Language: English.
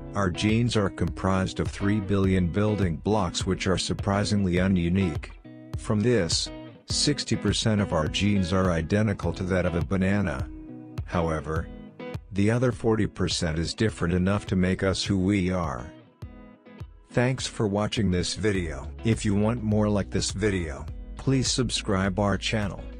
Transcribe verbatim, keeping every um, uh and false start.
Our genes are comprised of three billion building blocks which are surprisingly ununique. From this, sixty percent of our genes are identical to that of a banana. However, the other forty percent is different enough to make us who we are. Thanks for watching this video. If you want more like this video, please subscribe our channel.